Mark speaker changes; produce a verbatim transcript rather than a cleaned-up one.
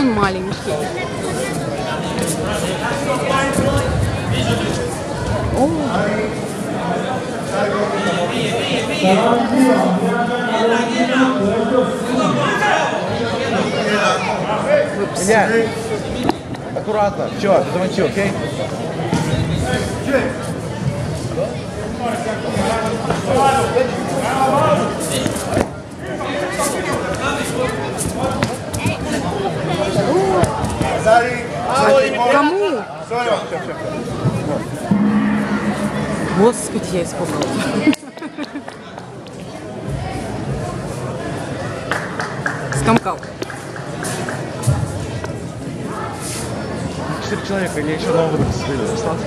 Speaker 1: он маленький. О.
Speaker 2: Илья, аккуратно. Все, ты замочил, окей?
Speaker 1: Кому? Господи, я испугалась. Скомкал.
Speaker 2: Четыре человека, или еще нового остался?